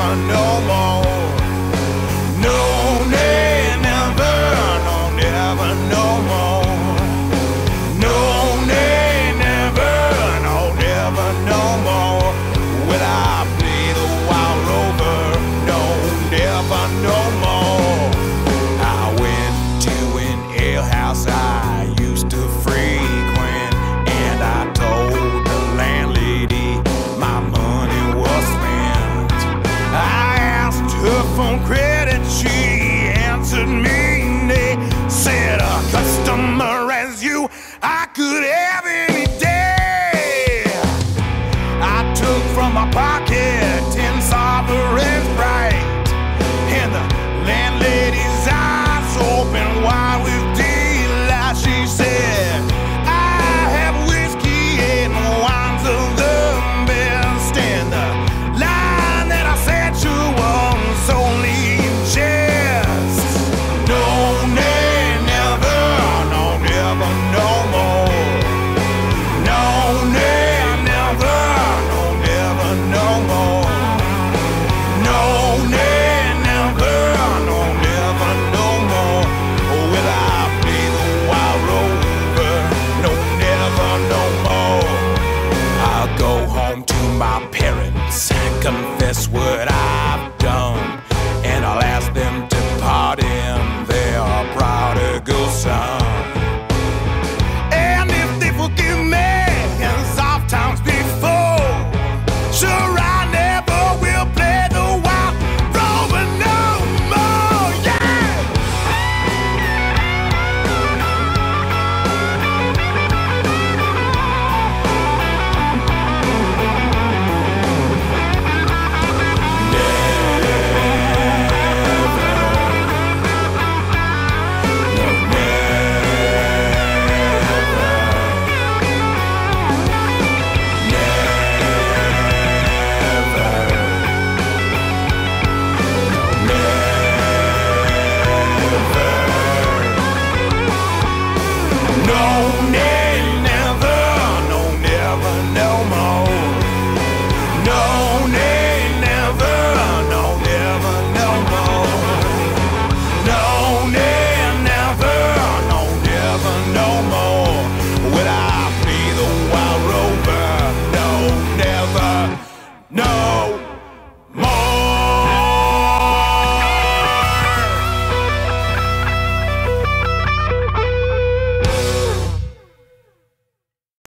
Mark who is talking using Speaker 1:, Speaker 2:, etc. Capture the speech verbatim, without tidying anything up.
Speaker 1: no more. No, nay, never, no, never, no more. No, nay, never, no, never, no more. Will I play the wild rover? No, never, no more. I went to an alehouse I used to frequent, and I told the landlady my money was spent. I asked her for credit, she answered me. They said a customer as you I could have any day. I took from my pocket ten sovereigns bright, and the landlady's eyes opened wide with delight. She said, I have whiskey and wines of the best, and the line that I said to was only in jest. No, nay, never, no, never, no more. No, nay, never, no, never, no more. No, nay, never, no, never, no more. Will I be the wild rover? No, never, no more. I'll go home to my parents, confess what I